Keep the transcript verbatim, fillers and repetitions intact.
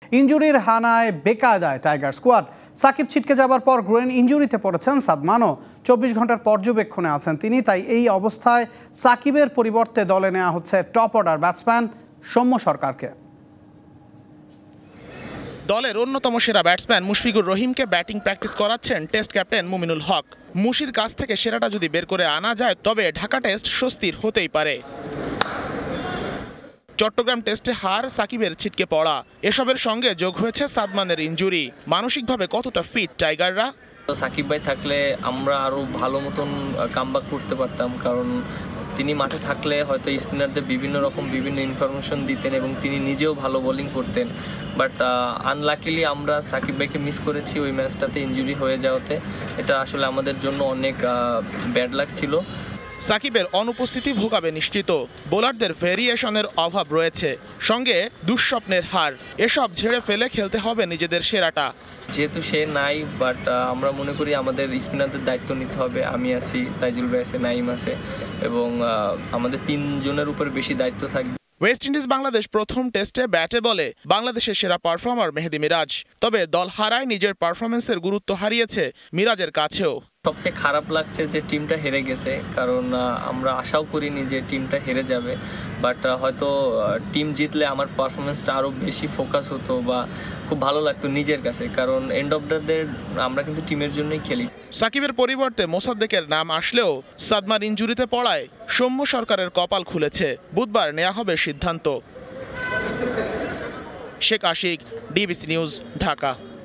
ইনজুরির হানায় বেকায়দায় tiger squad. Shakib ছিটকে যাবার পর গ্রেন ইনজুরিতে পড়েছেন সাদমানও। চব্বিশ ঘন্টার পর্যবেক্ষণে আছেন তিনি। তাই এই অবস্থায় সাকিবের পরিবর্তে দলে নেওয়া হচ্ছে টপ অর্ডার ব্যাটসম্যান সৌম্য সরকারকে। দলের অন্যতম সেরা ব্যাটসম্যান মুশফিকুর রহিমকে ব্যাটিং প্র্যাকটিস করাচ্ছেন টেস্ট ক্যাপ্টেন মুমিনুল হক। মুশির কাছ থেকে সেরাটা যদি বের করে আনা যায় তবে ঢাকা টেস্ট স্বস্তির হতেই পারে। চট্টগ্রাম টেস্টে হার, সাকিবের ছিটকে পড়া, এসবের সঙ্গে যোগ হয়েছে সাদমানের ইনজুরি। মানসিকভাবে কতটা ফিট টাইগাররা? সাকিব ভাই থাকলে আমরা আরও ভালো মতন কামব্যাক করতে পারতাম, কারণ তিনি মাঠে থাকলে হয়তো স্পিনারদের বিভিন্ন রকম বিভিন্ন ইনফরমেশন দিতেন এবং তিনি নিজেও ভালো বোলিং করতেন। বাট আনলাকিলি আমরা সাকিব ভাইকে মিস করেছি ওই ম্যাচটাতে ইনজুরি হয়ে যাওয়াতে। এটা আসলে আমাদের জন্য অনেক ব্যাড লাক ছিল। সাকিবের অনুপস্থিতি ভোগাবে নিশ্চিত। বোলারদের ভেরিয়েশনের অভাব রয়েছে, সঙ্গে দুঃস্বপ্নের হার। এসব ঝেড়ে ফেলে খেলতে হবে নিজেদের সেরাটা। যেহেতু সে নাই, বাট আমরা মনে করি আমাদের স্পিনারদের দায়িত্ব নিতে হবে। আমি আছি, তাইজুল ভাই আছে, নাইম আছে, এবং আমাদের তিনজনের উপর বেশি দায়িত্ব থাকবে। ওয়েস্ট ইন্ডিজ বাংলাদেশ প্রথম টেস্টে ব্যাটে বলে বাংলাদেশের সেরা পারফর্মার মেহেদী মিরাজ। তবে দল হারায় নিজের পারফরমেন্সের গুরুত্ব হারিয়েছে মিরাজের কাছেও। সবচেয়ে খারাপ লাগছে যে টিমটা হেরে গেছে, কারণ আমরা আশাও করিনি যে টিমটা হেরে যাবে। বাট হয়তো টিম জিতলে আমার পারফরমেন্সটা আরও বেশি ফোকাস হতো বা খুব ভালো লাগতো নিজের কাছে, কারণ এন্ড অফ দ্য ডে আমরা কিন্তু টিমের জন্যই খেলি। সাকিবের পরিবর্তে মোসাদ্দেকের নাম আসলেও সাদমার ইনজুরিতে পড়ায় সৌম্য সরকারের কপাল খুলেছে। বুধবার নেওয়া হবে সিদ্ধান্ত। Sheikh Ashik, DBC news, Dhaka.